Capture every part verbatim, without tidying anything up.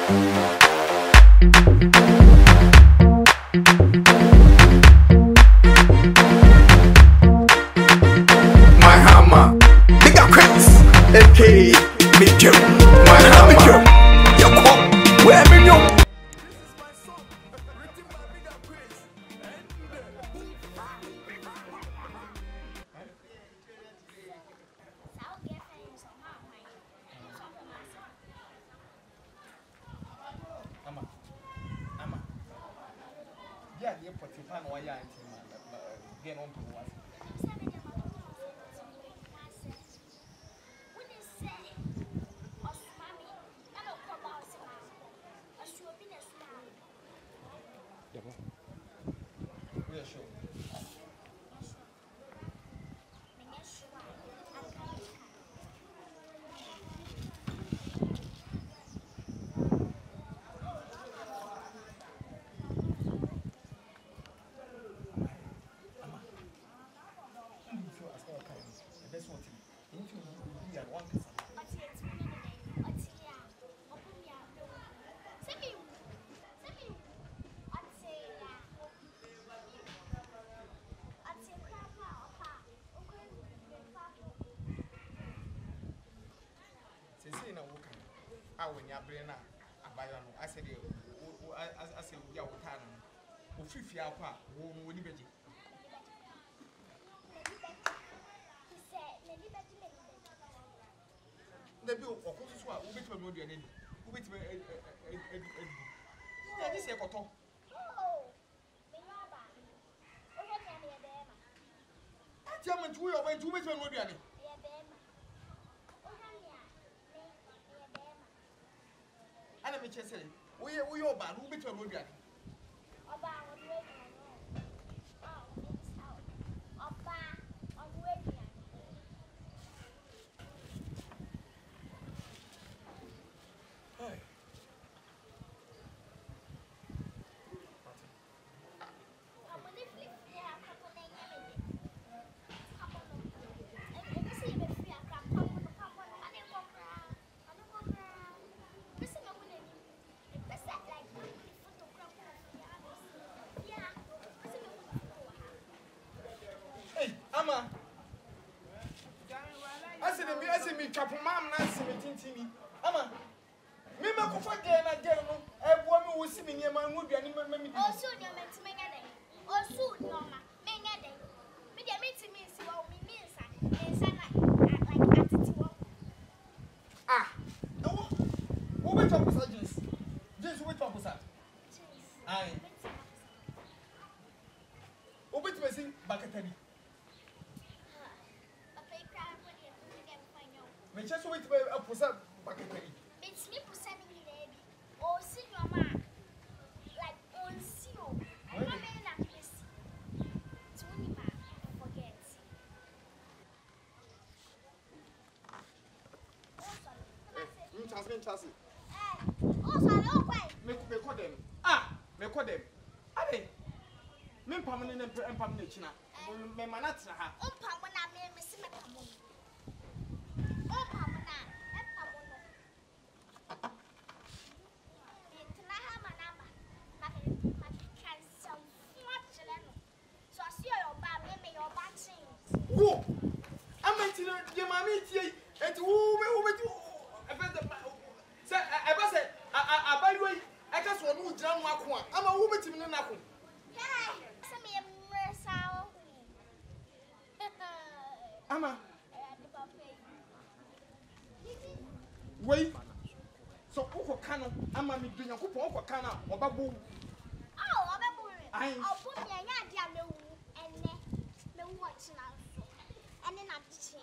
My hammer, bigger cracks, A K A me Joe. My hammer, your cop, where me know. This is my song, written by bigger cracks, and Ama, Ama, yeah, the airport is fine. Why are you getting on to what? When you bring up a bayano, I said, I said, we are with Hannah. Who free Fiapa, who will be. The bill of course, who will be to know your name, who will be a this year. Oh, German, two away, two weeks, no, Diana. And I'm just saying, we are all bad, who better road yet? Ama, I said, I said, me chop mom, Nancy, me, Ama, me, my coffee again, I get no, everyone who was sitting near my wood, and me. Oh, soon you're meant to make a day. Oh, soon, no, ma, make a day. Me, they meet me, so me, me, and son, like attitude. Ah, no, who went up with us? Just wait up with us. Aye. Who went to see Bakatani? Me just wait for a pusa bucket. It's me pushing me, baby. Oh, see your man. Like, on see you. I'm not in a place. Tony, man, forget. You trust me, trust me. Oh, so I don't wait. Me call them. Ah, me call them. Ade, me permanent and permanent china. Me manatra ha. Oh, Pamona, me, Miss Macamon. Who? I meant to your mammy, and who will do? Say, I said, I by the way, I just want to jam one. I'm a woman to me. Ama, wait. So, Uncle Cano, I'm a doing a couple of Cana or Babu. Oh, I'll put me a young and no watching out. And then I'm just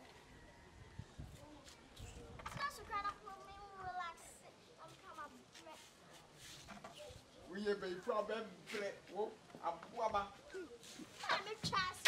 so kind of relax. I'm come up. We have a problem. Oh, I'm Waba. I'm a trust.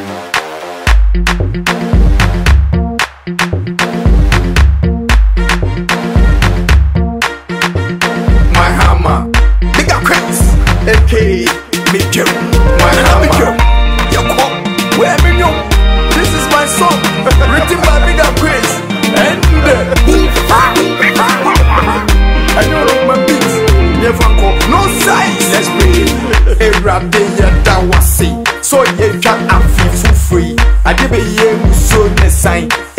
My hammer, bigger cracks, A K A me Joe. My hammer, your cop, where me know. This is my song, written by bigger cracks, and I know.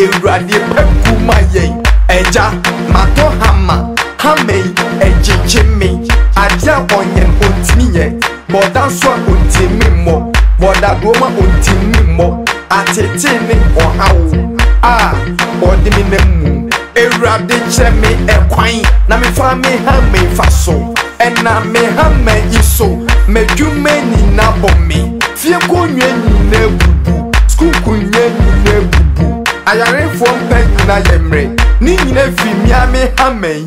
ewurade peku maye eja mato hama hame ejeje me adia onyen ontimiye boda so ontimi mo boda doma ontimi mo atete ni ohawo ah odimi nemu ewurade cheme ekwan na me fa me ha me faso ena me ha me iso medwuma ni na bomme fie konwe ni na bubu school kunye ni na bubu ayare fo mpen na yemre ni nyina fi mia me ha me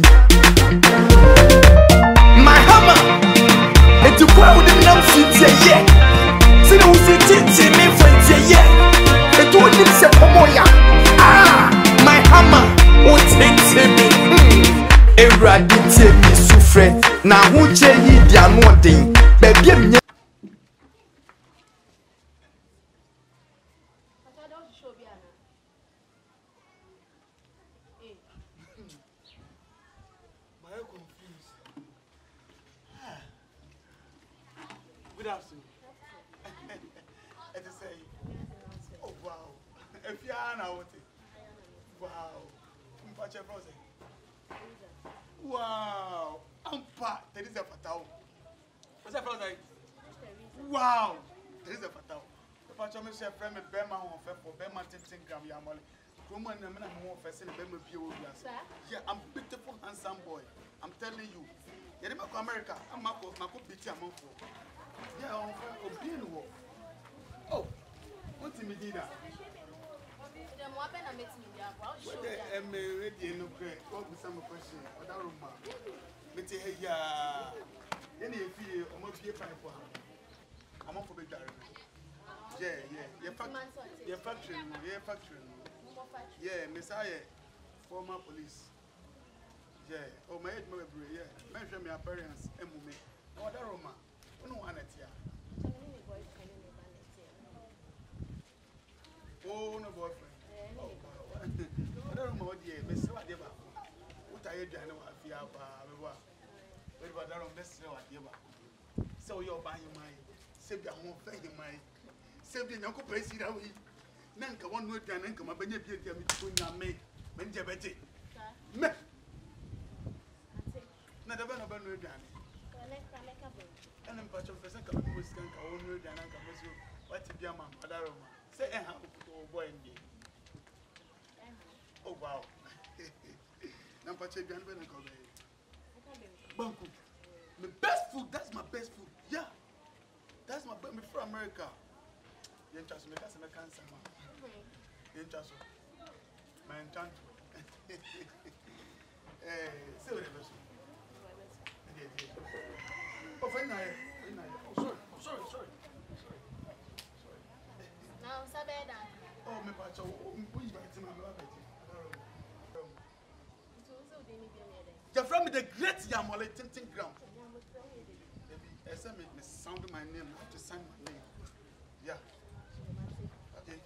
my hammer etu kwa wudi na mfitie ye sine usititi me mfitie ye etu wudi se pomoya ah my hammer o tete me ewurade tie mi sufre na ho che yi dia no den baby em Good afternoon. As I say, oh wow, if you are now, wow, wow, I'm part. There is a fatal. What's that? Wow, there is a fatal. The patch of Mister Friend with Bema on for Bema Tintin Gram Yamali. Roman and I'm more facing Bema Pure. Yeah, I'm beautiful, handsome boy. I'm telling you. You're in America. I'm Marco, Marco Bitty, I'm for. Yeah, I'm being war. Oh, what's in Medina? I'm ready no great. What was some question? What are you, man? Let's say, yeah, any of you, I'm not here for I'm off for the diary. Yeah, yeah, your factory, your factory, your factory. Yeah, Messiah, former police. Yeah, oh, my head, my brain, yeah. Mention my parents, and me. What are you, man? No one at ya. Oh, no boyfriend. Oh, I don't know what you miss. What you what are you doing? What you have? What I don't miss. What you have? So you're buying my save your home, pay my save the uncle place it away. Nanka one word, and come up and you get me to your mate. When you're better. Not a better than and I'm patch of the second who is going to own you and come with you. What's your man? Say, eh, how boy in me. Oh, wow. Now, patch of Gunman and come Bunko. The best food, that's my best food. Yeah, that's my baby from America. You trust me, that's a cancer. You trust me. My enchant. Eh, say what it was. Oh, fine, I, oh, sorry, oh, sorry, sorry, sorry, sorry. Now, Sabeda. Oh, my patch, oh, who is my team? I'm not you're from the great Yamale Tinting Ground. I said, make me sound my name, I have to sign my name. Yeah. Okay.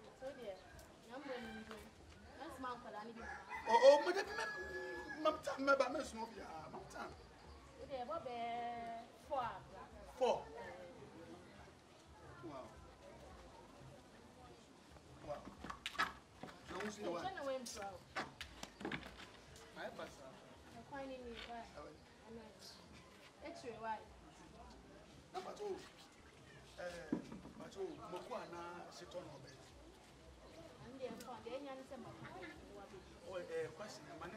Oh, oh, my time, my time, my time. Four. Four. Wow. Wow. No, we see what. I pass. I'm finding you. X-ray, why? Number two. Eh, but you, Mokwana, sit on our bed. And then for the young oh, eh, question, man.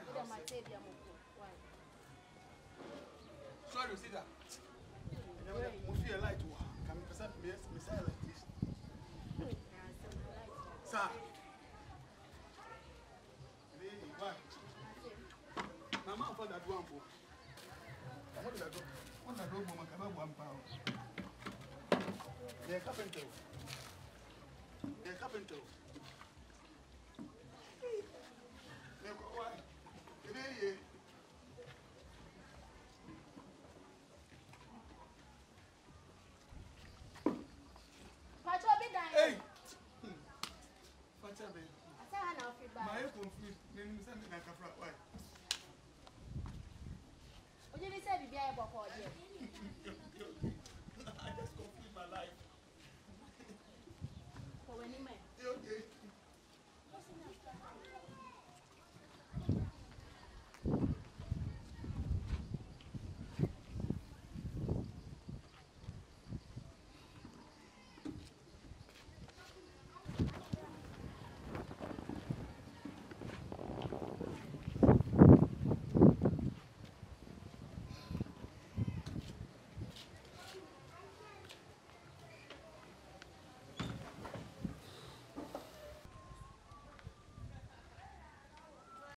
Sorry, see that. We feel like to can we present me like this? Sir. Why? Mama for that one for. What did I do? What did I do? Mama can have one pound. They're carpenter. They're carpenter.